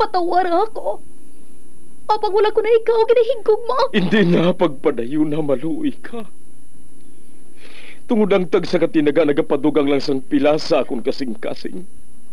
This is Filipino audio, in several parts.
patawar ako. Apang wala ko na ikaw, ginahigog mo. Hindi na pagpadayon na maluoy ka. Tungod ang tag sa katinaga nagapadugang lang sang pilasa akong kasing-kasing.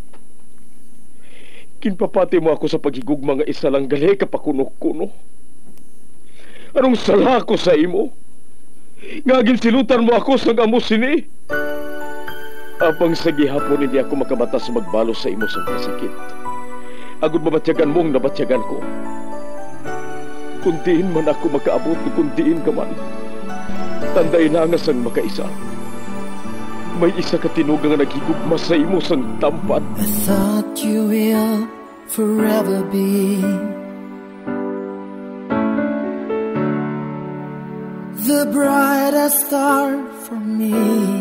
Kinpapati mo ako sa paghigugma nga isa lang gali kapakuno-kuno. Anong sala ko sa imo? Ngagin silutan mo ako sa amo sini. Apang sa gihapon hindi ako makabatas magbalo sa imo sa kasakit. Agud mabatyagan mong nabatyagan ko. Kundiin man ako makaabot, kundiin ka man. Tanday na nga sang makaisa. May isa ka tinugang nga naghigugma sa imo sang tampad. I thought you will forever be the brightest star for me.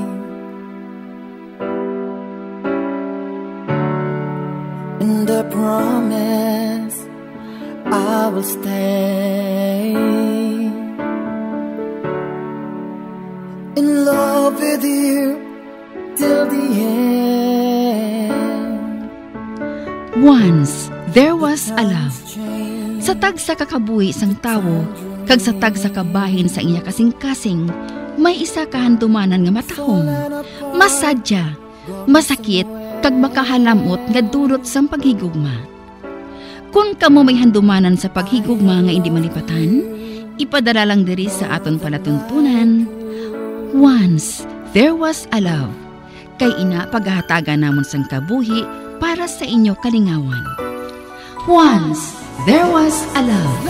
And I promise I will stay in love with you till the end. Once there was a love. Sa tag sa kakabuhi sang tawo, kag sa tag sa kabahin sa iya kasing-kasing, may isa kahandumanan nga matahong, masadya, masakit, kag makahalamot nga durot sang paghigugma. Kung kamo may handumanan sa paghigugma nga hindi malipatan, ipadala lang diri sa aton palatuntunan. Once there was a love. Kay ina paghahatagan namon sang kabuhi para sa inyo kalingawan. Once there was a love.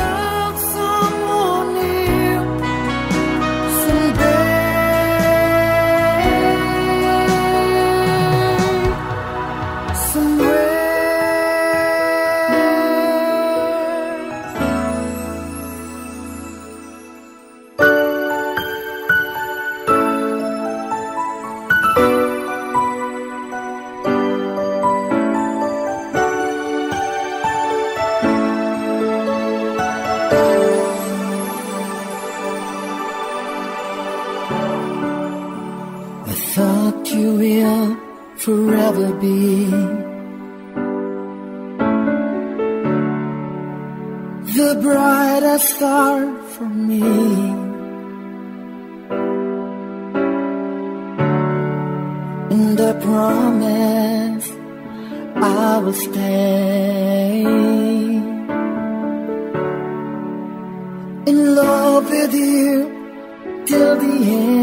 Forever be the brightest star for me. And I promise I will stay in love with you till the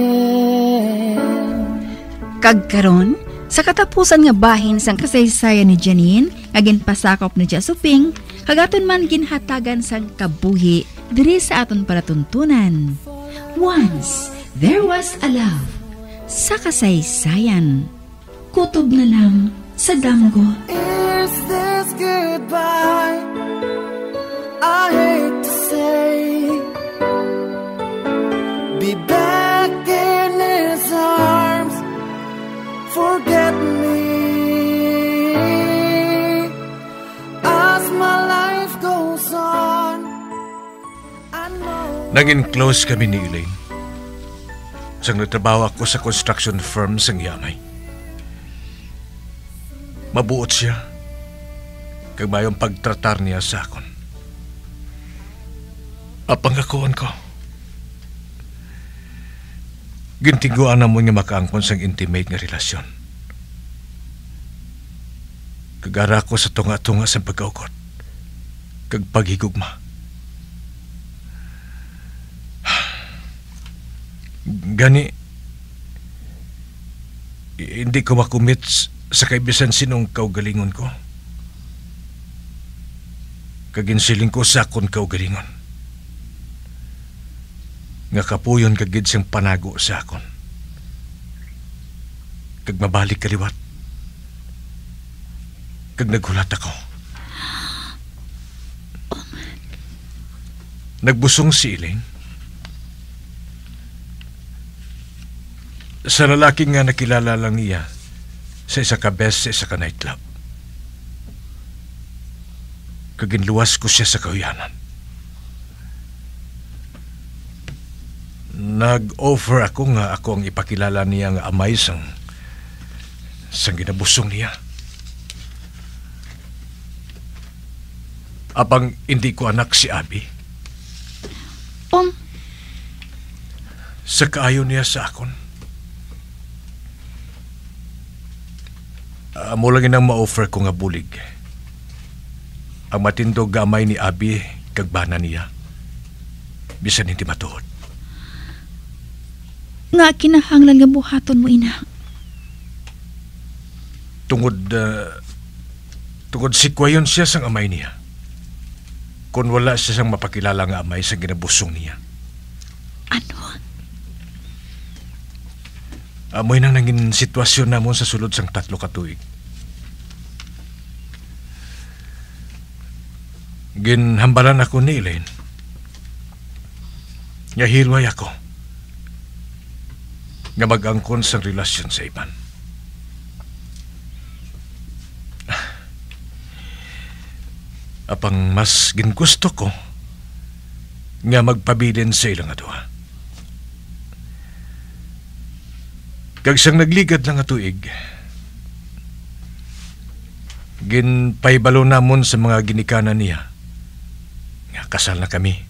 end. Kagkaron, sa katapusan nga bahin sang kasaysayan ni Janine, nga ginpasakop ni Jasuping, kagaton man ginhatagan sang kabuhi diri sa aton palatuntunan. Once there was a love. Sa kasaysayan, kutob na lang sa damgo. Is this goodbye? I hate to say, be back in his arms. Forget me as my life goes on. I know. Naging close kami ni Elaine. Sang nagtrabaho ako sa construction firm sang Yamay. Mabuot siya. Kag mayong pagtratar niya sa akon. Apangkakuan ko. Gintingguan na mo niya makaangkon sang intimate nga relasyon. Kagara ko sa tunga-tunga sa pagkaukot. Kag paghigugma. Gani, hindi ko makumit sa kaibisan sinong kaugalingon ko. Kaginsiling ko sa akon kaugalingon. Nga kapuyon kagid siyang panago sa akon. Kag mabalik kaliwat. Kag naghulat ako. Nagbusong si Elaine. Sa lalaki nga nakilala lang niya sa isa ka best sa isa ka nightclub. Kaginluwas ko siya sa kauyanan. Nag-offer ako nga ako ang ipakilala niya nga amay sang ginabusong niya. Apang hindi ko anak si Abi. Sa kaayo niya sa akon. Amo lang inang ma-offer ko nga bulig. Ang matindog gamay ni Abi kag bana niya. Bisan hindi matuod. Nga kinahanglan nga buhaton mo, ina. Tungod sikwayon siya sang amay niya. Kung wala siya sang mapakilala nga amay sa ginabusong niya. Ano? Amoy nang nangin sitwasyon namon sa sulod sang 3 ka tuig. Ginhambalan ako ni Elaine. Nga hilway ako. Nga mag-angkon sang relasyon sa iban. Apang mas gingusto ko nga magpabilin sa ilang aduha. Kag siyang nagligad lang atuig, ginpaibalo namon sa mga ginikanan niya nga kasal na kami.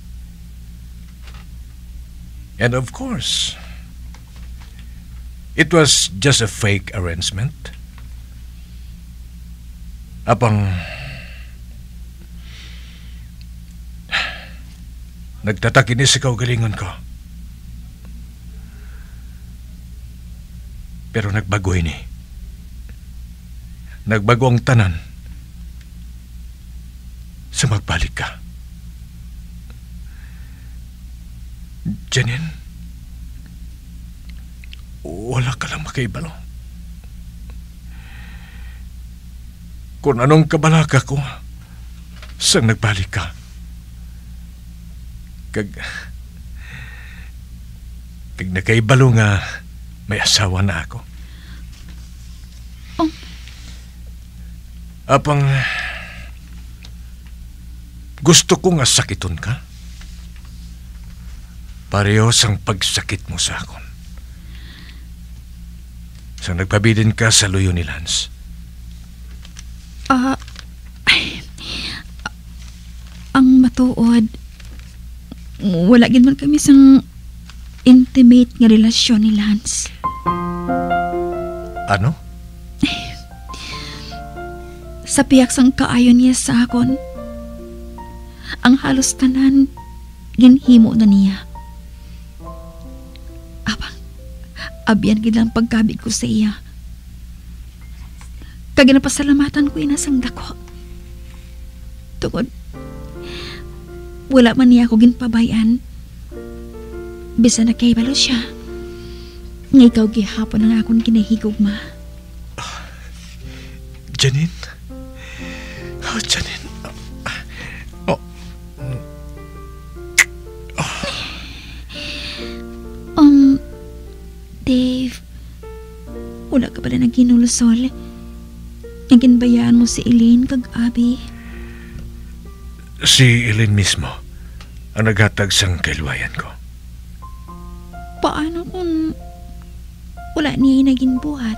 And of course, it was just a fake arrangement. Apang nagtatakinis ikaw galingon ko. Pero nagbago ini. Nagbago ang tanan sa magbalik ka. Janine, wala ka lang makaibalo. Kung anong kabalaka ko, saan nagbalik ka? Kag nakaibalo nga may asawa na ako. Apang gusto ko nga sakiton ka. Pareho sang pagsakit mo sa akon. Sang nagpabilin ka sa luyo ni Lance. Ang matuod, wala gid man kami sang intimate nga relasyon ni Lance. Ano? Sa piyak sang kaayon niya sa akon, ang halos tanan ginhimo na niya. Abyan gid lang pagkabi ko sa iya. Kag ginapasalamatan ko inasang dako. Tungod wala man niya ako ginpabayan. Bisa na kaibalo siya. Nga ikaw gihapon ang akong kinahigugma. Janine? Oh, Janine. Dave, wala ka pala naginulusol. Naginbayaan mo si Elaine kag Abi. Si Elaine mismo ang naghatag sang kailwayan ko. Paano kung wala niya naging buhat?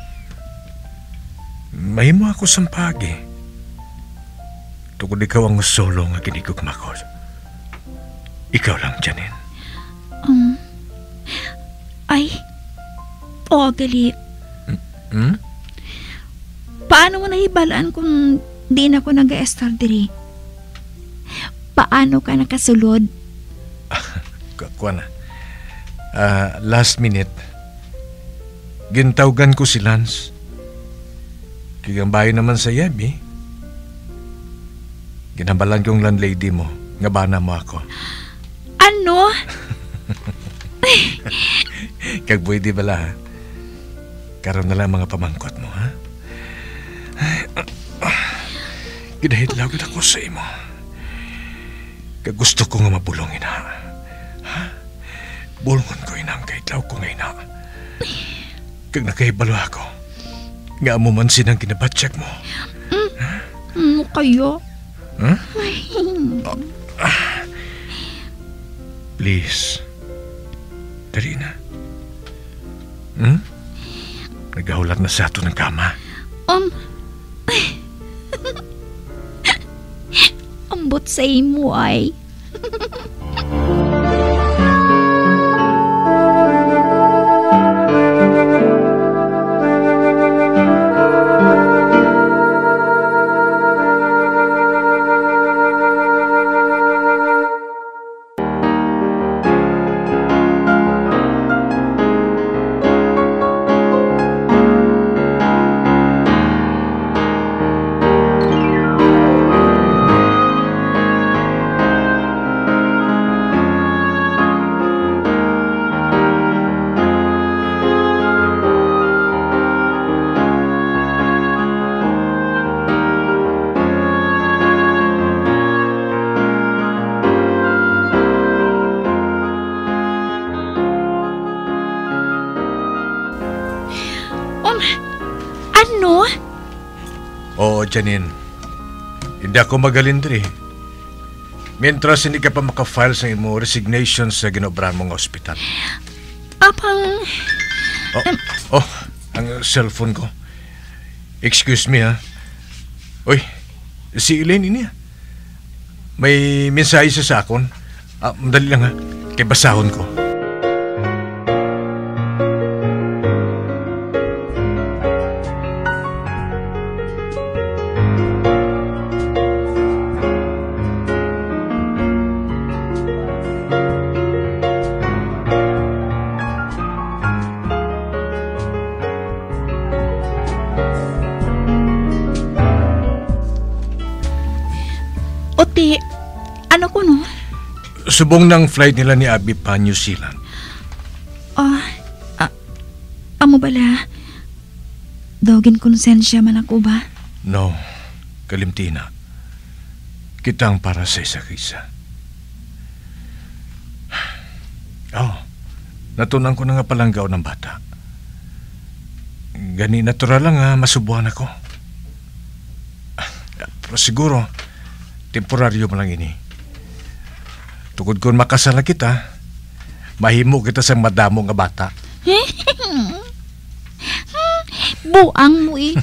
May mo ako sampagi. Tungkol ikaw ang solo nga ginigugma ko. Ikaw lang, Janine. Gali. Paano mo nahibalaan kung di na ako nag-estar diri? Paano ka nakasulod? Kuha na. Last minute, gintawgan ko si Lance. Kigambay naman sa yabi. Ginabalan kong landlady mo. Nga bana mo ako. Ano? Kagboy di bala, ha? Karoon na lang mga pamangkot mo, ha? Ginahidlaw gid ako sa imo. Kag gusto ko nga mabulong ina. Ha? Bulungon ko inang kahitlaw ko nga ina. Kag nakahibalo ako. Nga amo man sinang ginabatsyag mo. Ano kayo? Huh? Please. Dali na. Naghahulat na sa ato ng kama. nag-abot sa imo ay. Ano? Oo, Janine. Hindi ako magalindri. Mientras hindi ka pa makafile sa imo resignation sa ginobrahan mong ospital. Apang... Ang cellphone ko. Excuse me, ha? Uy, si Elaine ini, ha? May mensahe siya sa akon. Madali lang, ha? Kay basahon ko. Ote, ano ko no? Subong ng flight nila ni Abby pa New Zealand. Amo bala? Dogin konsensya man ako ba? No, kalimtina. Kitang para sa isa-isa. Natunan ko na nga palanggaw ng bata. Gani natural lang masubuhan ako. Pero siguro, temporaryo mo lang ini. Tugod kung makasala kita, mahimo kita sa madamo nga bata. Buang mo eh.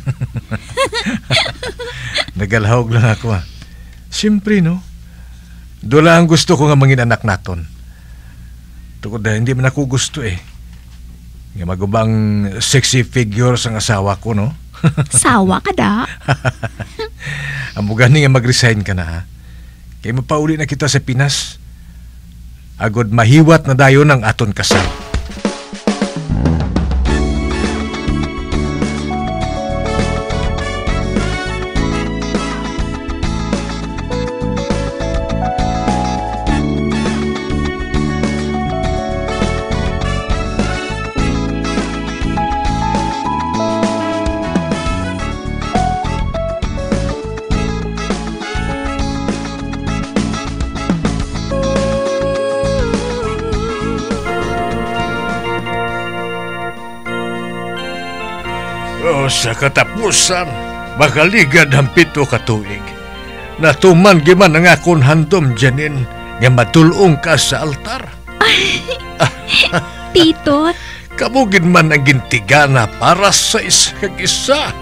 Nagalhawag lang ako Siyempre no, dola ang gusto ko nga mangin anak naton. Tugod na hindi man ako gusto nga magubang sexy figure sa asawa ko no. Sawa ka da. Amo gani nga mag-resign ka na kaya mapauli na kita sa Pinas. Agod mahiwat na dayon ang aton kasal. Sa katapusan, makaligad ang 7 ka tuig. Natuman giman ang akong handom, Janine, nga matulong ka sa altar. Tito? Kamugin man ang gintigana para sa isang isa.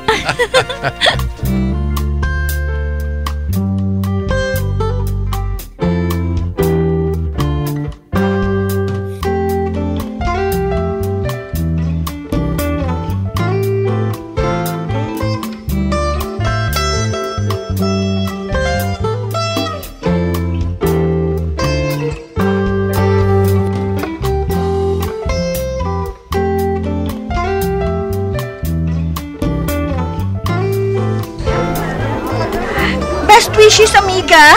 Best wishes, amiga.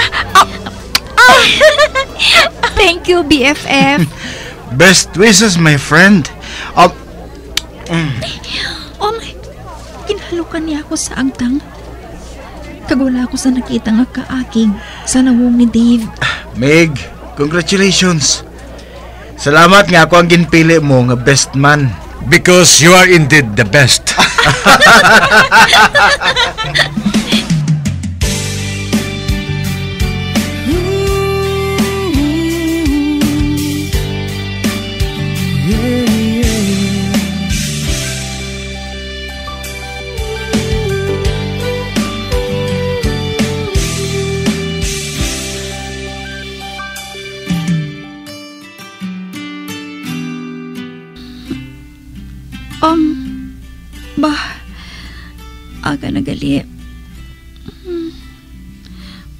Thank you, BFF. Best wishes, my friend. Kinhalukan niya ako sa agtang. Kagwala ako sa nakita nga kaakig sa nawong ni Dave. Meg, congratulations. Salamat nga ako ang ginpili mo nga best man. Because you are indeed the best.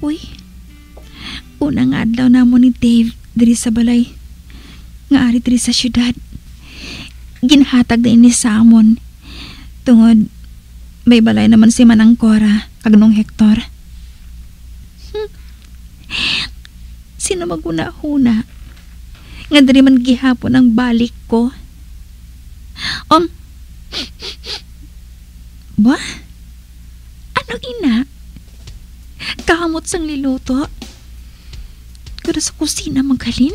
Uy, unang adlaw na mo ni Dave diri sa balay. Nga ari diri sa syudad. Ginhatag na ini sa amon. Tungod, may balay naman si Manang Cora, kag nung Hector. Sino maguna-huna? Nga diri man gihapon ang balik ko. Ba? Anong ina? Kahamot sang liluto? Kada sa kusina maghalin?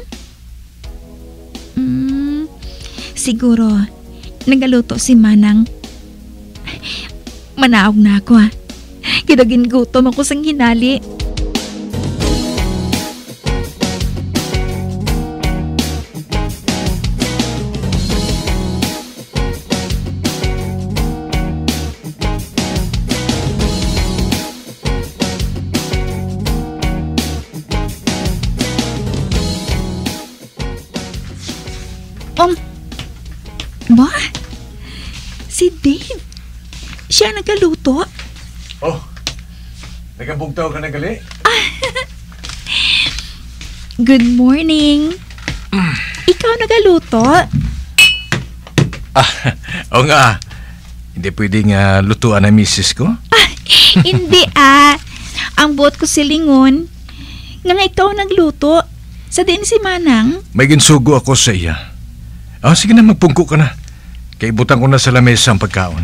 Siguro, nagaluto si Manang. Manaog na ako Kidagin gutom ako sang hinali. Ba? Si Dave? Siya nagaluto? Oh, nagabugtaw ka na gali? Good morning. Ikaw nagaluto? Oo nga. Hindi pwedeng lutuan ang misis ko? Hindi Ang buot ko silingon. Nga ikaw nagluto. Sa din si Manang? May ginsugo ako sa iya. Sige na, magpungko ka na. Kaibutan ko na sa lamesa ang pagkaon.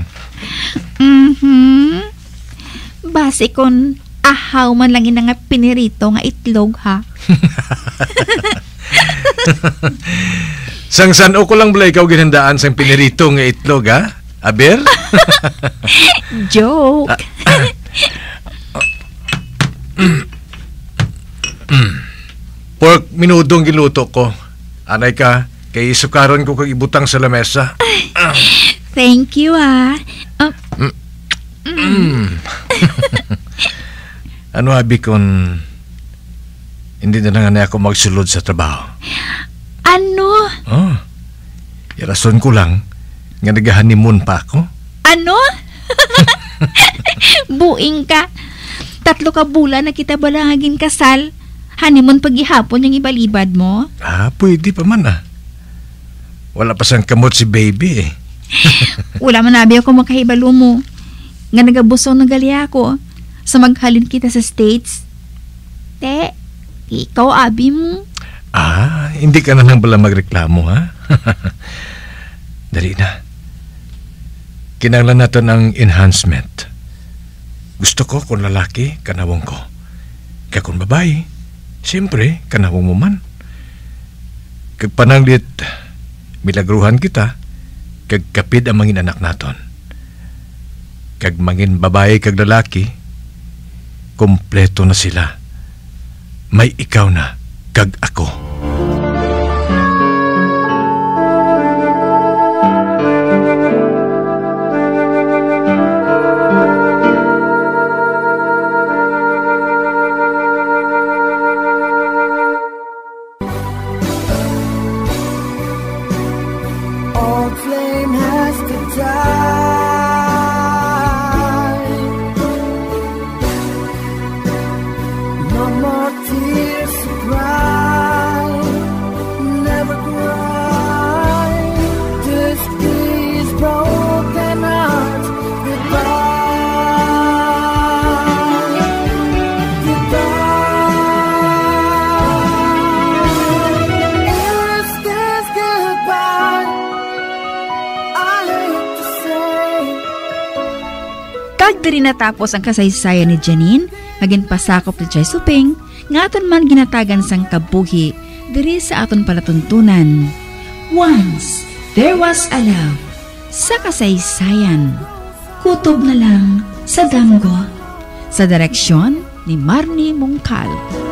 Base kon ahaw man lang nga pinirito nga itlog Sangsan ko lang bala ikaw ginhandaan sang pinirito nga itlog Aber? Joke. Pork minudong giluto ko. Anay ka, kay sukaron ko kag ibutang sa lamesa. Thank you Ano abi kon hindi na lang ako magsulod sa trabaho? Ano? Rason ko lang nga nag-honeymoon pa ako. Ano? Buing ka. 3 ka bulan na kita balangagin kasal. Honeymoon paghihapon yung ibalibad mo? Pwede pa man Wala pa sang kamot si baby Wala man abi ako makahibalo mo. Nga nagabusong na gali ako sa maghalin kita sa States. Ikaw abi mo. Hindi ka na nang bala magreklamo Dali na. Kinanglan natin ang enhancement. Gusto ko kung lalaki, kanawang ko. Kaya kung babae, siyempre, kanawang mo man. Kag pananglit, milagruhan kita, kag kapid ang mangin anak naton. Kag mangin babae kag lalaki, kompleto na sila. May ikaw na, kag ako. Diri natapos ang kasaysayan ni Janine, maging pasakop ni Chay Suping, nga aton man ginatagan sang kabuhi, diri sa aton palatuntunan. Once, there was a love. Sa kasaysayan, kutob na lang sa damgo. Sa direksyon ni Marnie Mongcal.